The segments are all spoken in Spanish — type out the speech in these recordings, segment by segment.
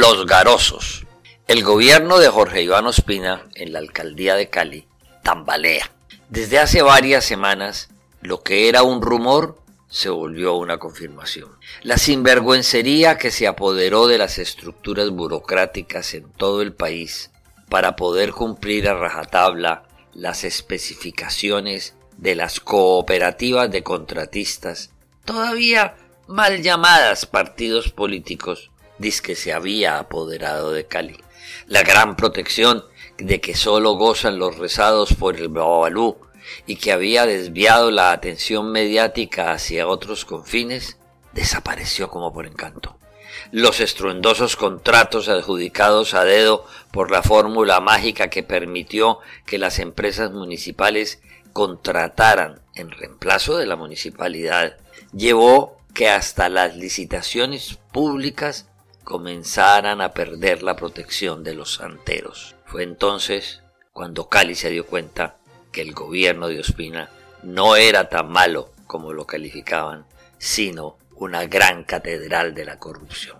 Los garosos. El gobierno de Jorge Iván Ospina en la alcaldía de Cali tambalea. Desde hace varias semanas, lo que era un rumor se volvió una confirmación. La sinvergüencería que se apoderó de las estructuras burocráticas en todo el país para poder cumplir a rajatabla las especificaciones de las cooperativas de contratistas, todavía mal llamadas partidos políticos, dizque se había apoderado de Cali. La gran protección de que solo gozan los rezados por el babalú y que había desviado la atención mediática hacia otros confines, desapareció como por encanto. Los estruendosos contratos adjudicados a dedo por la fórmula mágica que permitió que las empresas municipales contrataran en reemplazo de la municipalidad, llevó que hasta las licitaciones públicas comenzaran a perder la protección de los santeros. Fue entonces cuando Cali se dio cuenta que el gobierno de Ospina no era tan malo como lo calificaban, sino una gran catedral de la corrupción.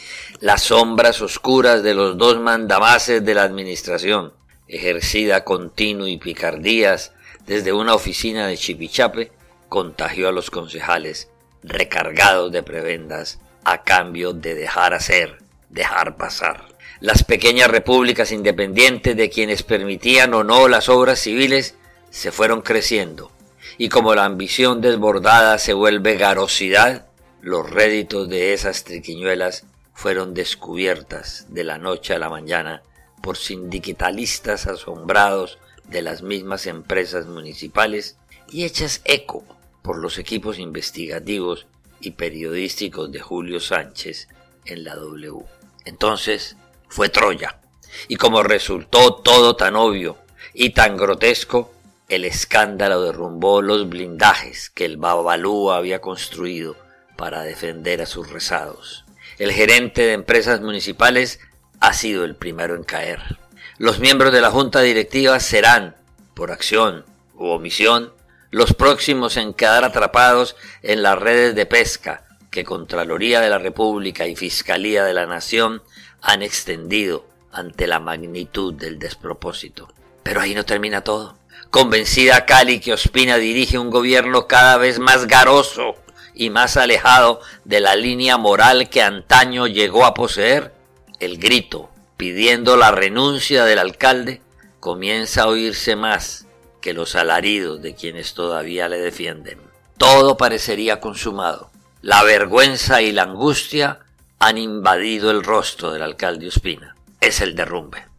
Las sombras oscuras de los dos mandamases de la administración, ejercida continuo y picardías desde una oficina de Chipichape, contagió a los concejales recargados de prebendas a cambio de dejar hacer, dejar pasar. Las pequeñas repúblicas independientes de quienes permitían o no las obras civiles se fueron creciendo, y como la ambición desbordada se vuelve garosidad, los réditos de esas triquiñuelas fueron descubiertas de la noche a la mañana por sindicalistas asombrados de las mismas empresas municipales y hechas eco por los equipos investigativos y periodísticos de Julio Sánchez en la W. Entonces fue Troya, y como resultó todo tan obvio y tan grotesco, el escándalo derrumbó los blindajes que el babalú había construido para defender a sus rezados. El gerente de empresas municipales ha sido el primero en caer. Los miembros de la junta directiva serán, por acción u omisión, los próximos en quedar atrapados en las redes de pesca que Contraloría de la República y Fiscalía de la Nación han extendido ante la magnitud del despropósito. Pero ahí no termina todo. Convencida Cali que Ospina dirige un gobierno cada vez más garoso y más alejado de la línea moral que antaño llegó a poseer, el grito pidiendo la renuncia del alcalde comienza a oírse más que los alaridos de quienes todavía le defienden. Todo parecería consumado. La vergüenza y la angustia han invadido el rostro del alcalde Ospina. Es el derrumbe.